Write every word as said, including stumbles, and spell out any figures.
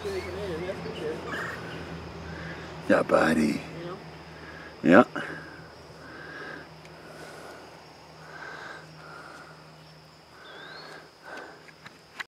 skinny Canadian, that's for sure. Yeah, buddy. You know? Yeah.